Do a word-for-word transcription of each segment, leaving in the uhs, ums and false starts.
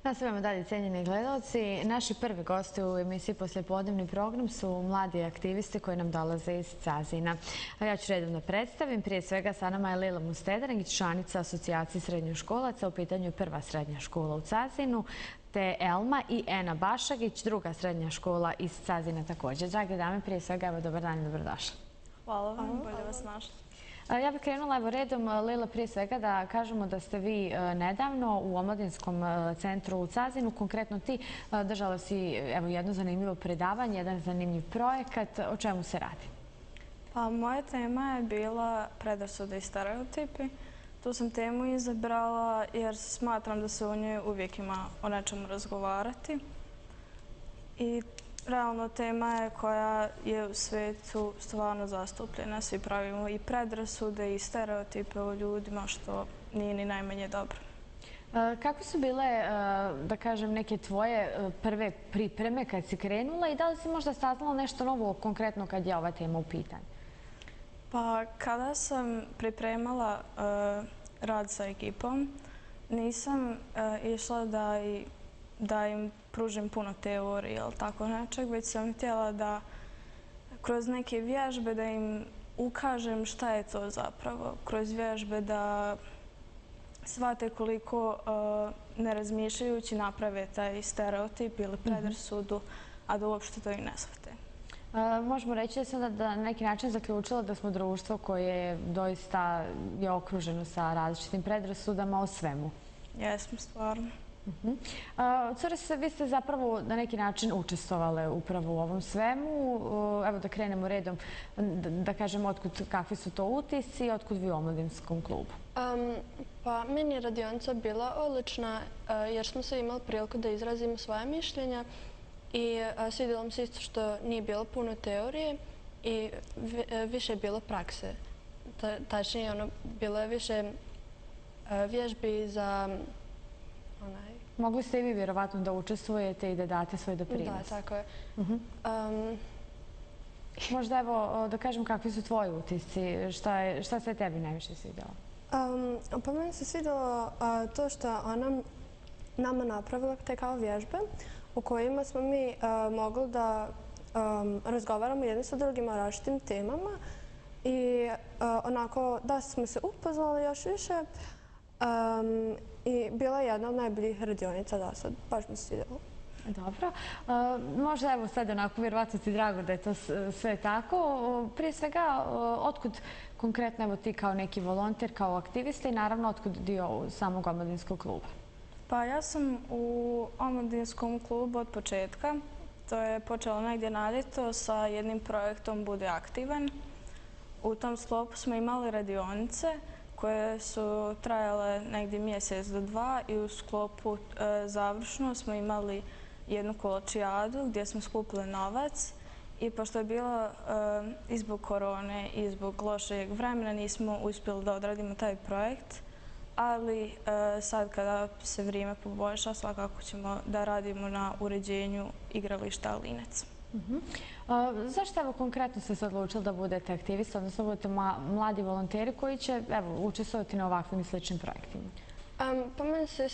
Nastavljamo dalje, cijenjeni gledalci. Naši prvi gosti u emisiji Poslijepodnevni program su mladi aktivisti koji nam dolaze iz Cazina. Ja ću redom da predstavim. Prije svega sa nama je Lila Mustedarić, članica asocijacije srednjoškolaca, u pitanju je prva srednja škola u Cazinu, te Elma i Ena Bašagić, druga srednja škola iz Cazina također. Drage dame, prije svega, evo, dobar dan i dobrodošli. Hvala vam, bolje vas našli. Ja bih krenula evo redom, Lila, prije svega da kažemo da ste vi nedavno u Omladinskom centru u Cazinu, konkretno ti, držala si evo jedno zanimljivo predavanje, jedan zanimljiv projekat. O čemu se radi? Pa moja tema je bila predrasude i stereotipi. Tu sam temu izabrala jer smatram da se u njoj uvijek ima o nečemu razgovarati. I realno tema je koja je u svijetu stvarno zastupljena. Svi pravimo i predrasude i stereotipe o ljudima, što nije ni najmanje dobro. Kako su bile, da kažem, neke tvoje prve pripreme kad si krenula i da li si možda saznala nešto novo konkretno kad je ova tema u pitanju? Pa kada sam pripremala rad sa ekipom, nisam išla da i da im pružim puno teorije ili tako nečeg, već sam htjela da kroz neke vježbe da im ukažem šta je to zapravo. Kroz vježbe da shvate koliko ne razmišljajući naprave taj stereotip ili predrasudu, a da uopšte to i ne shvate. Možemo reći da sam na neki način zaključila da smo društvo koje doista je okruženo sa različitim predrasudama o svemu. Jesmo, stvarno. Cure, vi ste zapravo na neki način učestvovale upravo u ovom svemu. Evo da krenemo redom, da kažemo kakvi su to utisci i otkud vi u Omladinskom klubu. Pa meni je radionica bila odlična jer smo se imali priliku da izrazimo svoje mišljenja i svidjelo mi se isto što nije bilo puno teorije i više je bilo prakse. Tačnije, bilo je više vježbi za... Mogli ste i vi vjerovatno da učestvujete i da date svoj doprinos. Da, tako je. Možda evo da kažem kakvi su tvoji utisci, šta se tebi najviše svidjelo? Pa meni se svidjelo to što ona nama napravila te kao vježbe u kojima smo mi mogli da razgovaramo jedni sa drugima o različitim temama i onako da smo se upoznali još više. I bila je jedna od najboljih radionica da sad, baš mi se svidjelo. Dobro. Možda evo sad onako, vjerovatno ti drago da je to sve tako. Prije svega, otkud konkretno evo ti kao neki volonter, kao aktivista i naravno otkud dio samog Omladinskog kluba? Pa ja sam u Omladinskom klubu od početka. To je počelo negdje na ljeto sa jednim projektom Budi aktivan. U tom sklopu smo imali radionice koje su trajale negdje mjesec do dva i u sklopu završno smo imali jednu kolačijadu gdje smo skupili novac i pošto je bilo i zbog korone i zbog lošeg vremena nismo uspjeli da odradimo taj projekt, ali sad kada se vrijeme poboljša svakako ćemo da radimo na uređenju igrališta Linec. Zašto evo konkretno ste se odlučili da budete aktivisti, odnosno budete mladi volonteri koji će učestvovati na ovakvim i sličnim projektima? Pa meni se...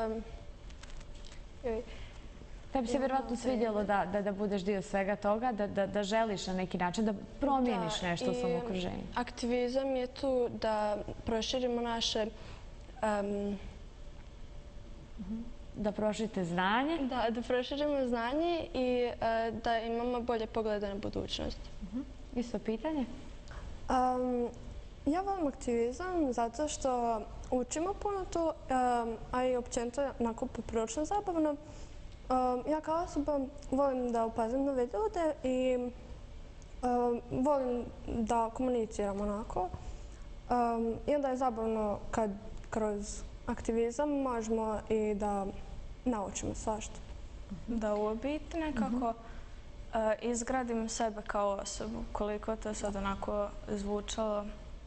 Tebi se vjerovatno svidjelo da budeš dio svega toga, da želiš na neki način da promijeniš nešto u svom okruženju. Aktivizam je tu da proširimo naše... Da proširite znanje? Da, da proširimo znanje i da imamo bolje poglede na budućnost. Isto pitanje? Ja volim aktivizam zato što učimo puno tu, a i općenito onako poprilično zabavno. Ja kao osoba volim da upoznam nove ljude i volim da komuniciram onako. I onda je zabavno kad kroz aktivizam možemo i da naučimo svašta. Da u biti nekako izgradim sebe kao osobu, koliko to sad onako zvučalo.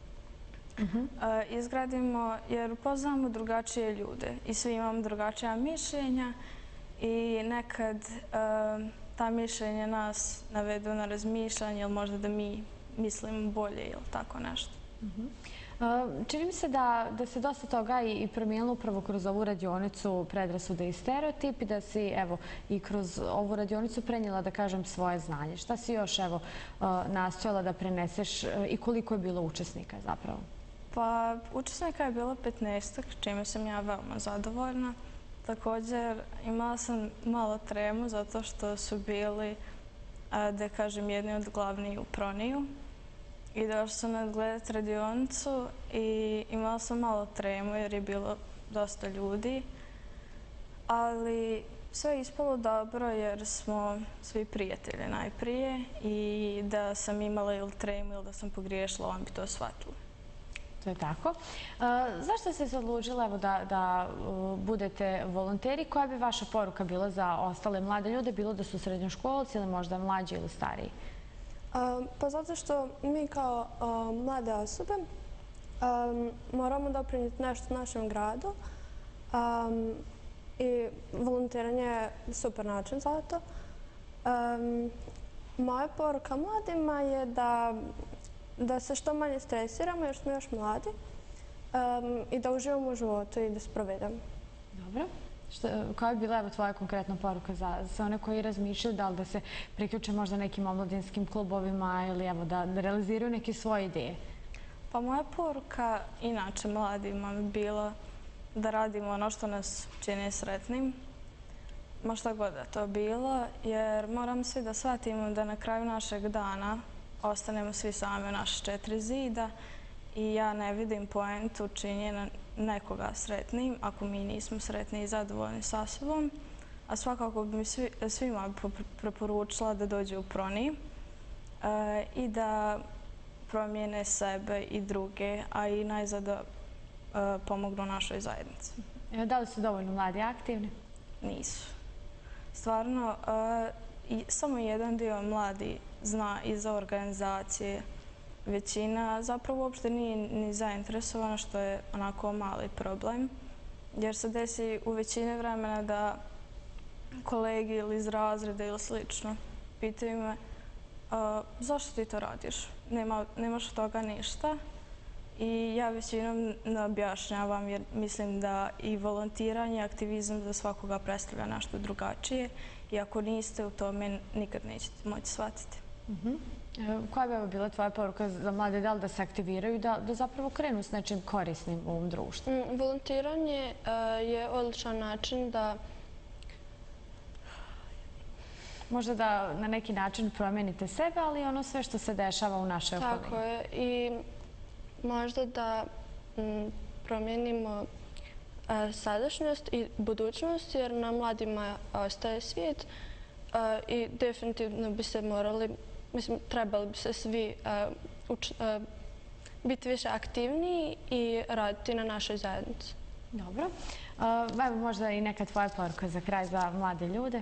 Izgradimo jer upoznamo drugačije ljude i svi imamo drugačija mišljenja i nekad ta mišljenja nas navedu na razmišljanje ili možda da mi mislimo bolje ili tako nešto. Čini mi se da, da se dosta toga i, i promijenilo upravo kroz ovu radionicu predrasude i stereotipi, da si evo i kroz ovu radionicu prenijela, da kažem, svoje znanje. Šta si još evo nastojala da preneseš i koliko je bilo učesnika zapravo? Pa učesnika je bilo petnaestak, čime sam ja veoma zadovoljna. Također imala sam malo tremu zato što su bili, da kažem, jedni od glavnih u Proniju. I došla sam nadgledati radionicu i imala sam malo tremu jer je bilo dosta ljudi. Ali sve je ispalo dobro jer smo svi prijatelji najprije i da sam imala ili tremu ili da sam pogriješila, on bi to shvatila. To je tako. Zašto ste se odlučili da, da budete volonteri? Koja bi vaša poruka bila za ostale mlade ljude, bilo da su srednjoškolci ili možda mlađi ili stariji? Pa zato što mi kao mlade osobe moramo doprinijeti nešto našem gradu i volontiranje je super način za to. Moja poruka mladima je da da se što manje stresiramo jer smo još mladi i da uživamo u životu i da se provedemo. Dobro. Koja je bila tvoja konkretna poruka za one koji razmišljaju da li da se priključe možda nekim omladinskim klubovima ili da realiziraju neke svoje ideje? Pa moja poruka inače mladima bi bila da radimo ono što nas čini sretnim, ma šta god da to bilo, jer moramo svi da shvatimo da na kraju našeg dana ostanemo svi sami u naše četiri zida i ja ne vidim poentu činjenja nekoga sretnim ako mi nismo sretni i zadovoljni sa sobom. A svakako bi mi svima preporučila da dođu u Pronij i da promijene sebe i druge, a i najzad da pomognu našoj zajednici. Da li su dovoljno mladi aktivni? Nisu. Stvarno, samo jedan dio mladi zna i za organizacije. Većina zapravo uopšte nije ni zainteresovana, što je onako mali problem. Jer se desi u većini vremena da kolegi ili iz razreda ili slično pitaju me zašto ti to radiš? Nemaš od toga ništa. I ja većinom ne objašnjavam jer mislim da i volontiranje i aktivizam za svakoga predstavlja nešto drugačije i ako niste u tome nikad nećete moći shvatiti. Koja bi bila tvoja poruka za mlade, da li da se aktiviraju i da zapravo krenu s nečim korisnim u ovom društvu? Volontiranje je odličan način da možda da na neki način promenite sebe, ali i ono sve što se dešava u našoj okolini. Tako je. I možda da promijenimo sadašnjost i budućnost, jer na mladima ostaje svijet i definitivno bi se morali, mislim, trebali bi se svi biti više aktivniji i raditi na našoj zajednici. Dobro. Evo možda i neka tvoja poruka za kraj za mlade ljude?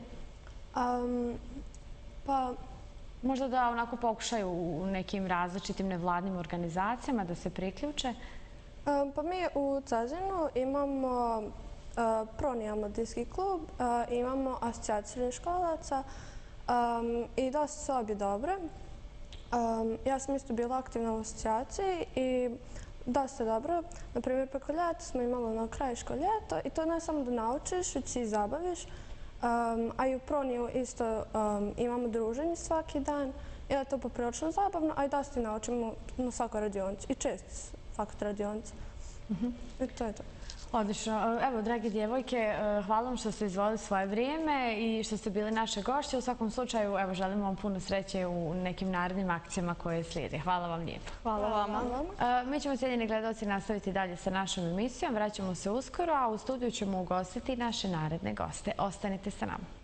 Pa možda da onako pokušaju u nekim različitim nevladnim organizacijama da se priključe? Pa mi u Cazinu imamo Pronij omladinski klub, imamo asocijaciju srednjoškolaca i dosta su obje dobre. Ja sam isto bila aktivna u asocijaciji i dosta dobro. Naprimjer, preko ljeta smo imali na krajiško ljeto i to ne samo da naučiš, već i zabaviš. A i u Proniju isto imamo druženje svaki dan i da je to poprilično zabavno, a i dosta naučimo na svakoj radionici i često fakat radionici. I to je to. Odlično. Evo, dragi djevojke, hvala vam što ste izdvojili svoje vrijeme i što ste bili naše gošće. U svakom slučaju, evo, želimo vam puno sreće u nekim narednim akcijama koje slijede. Hvala vam lijepo. Hvala vama. Mi ćemo, cijenjeni gledalci, nastaviti dalje sa našom emisijom. Vraćamo se uskoro, a u studiju ćemo ugostiti naše naredne goste. Ostanite sa nama.